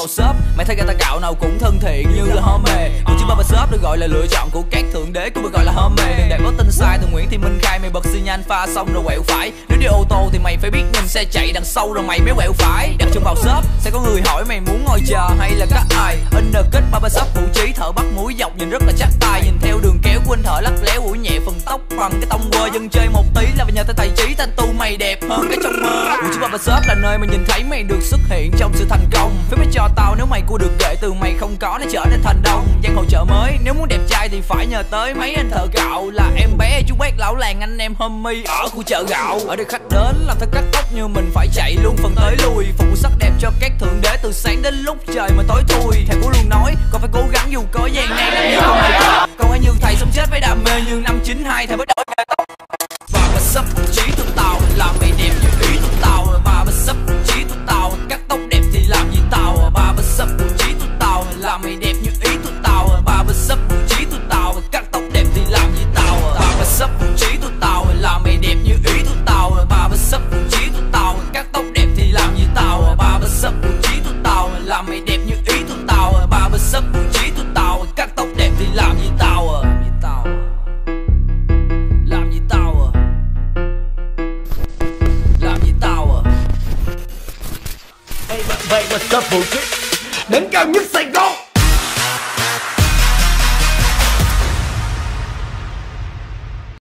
shop. Mày thấy ta gạo nào cũng thân thiện như là homie. Còn chiếc barbershop được gọi là lựa chọn của các thượng đế, cũng được gọi là homie. Đừng để có tin sai từ Nguyễn Thị Minh Khai, mày bật xi nhan pha xong rồi quẹo phải. Nếu đi ô tô thì mày phải biết nhìn xe chạy đằng sau rồi mày mới quẹo phải. Đặt chân vào shop sẽ có người hỏi mày muốn ngồi chờ hay là cắt ai. Undercut barbershop vũ trí, thợ bắt mũi dọc nhìn rất là chắc tay. Nhìn theo đường kéo của anh thợ lắc léo ủi nhẹ phần tóc bằng cái tông quơ. Dân chơi một tí là phải nhờ tới tài trí, tattoo mày đẹp hơn cái trong mơ. Vũ trí barbershop là nơi mà nhìn thấy mày được xuất hiện trong sự thành công. Phép mới cho tao nếu mày cua được ghệ từ mày không có nó trở nên thành đông. Giang hồ chợ mới nếu muốn đẹp trai thì phải nhờ tới mấy anh thợ cạo. Là em bé chú quét lão làng anh em homie ở khu chợ gạo. Ở đây khách đến làm thợ cắt tóc như mình phải chạy luôn phần tới lui. Phục vụ sắc đẹp cho các thượng đế từ sáng đến lúc trời mà tối thui. Thầy cũng luôn nói con phải cố gắng dù có gian nan làm như con thầy. Còn ai như thầy sống chết với đam mê như năm 92 thầy mới đổi nghề tóc. Barbershop vũ trí tụi tao làm mày đẹp như ý tụi tao. Barbershop vũ trí tụi tao cắt tóc đẹp thì làm gì tao. Barbershop vũ trí tụi tao làm mày đẹp như ý tụi tao. Barbershop vũ trí tụi tao cắt tóc đẹp thì làm gì tao. Barbershop vũ trí tụi tao làm mày đẹp như ý tụi tao. Barbershop vũ trí tụi tao cắt tóc đẹp thì làm gì tao. Barbershop vũ trí tụi tao làm mày đẹp như ý tụi tao. Barbershop vũ trí tụi tao cắt tóc đẹp thì làm gì tao. Làm gì tao. Làm gì tao. Barbershop vũ trí đỉnh cao nhất Sài Gòn.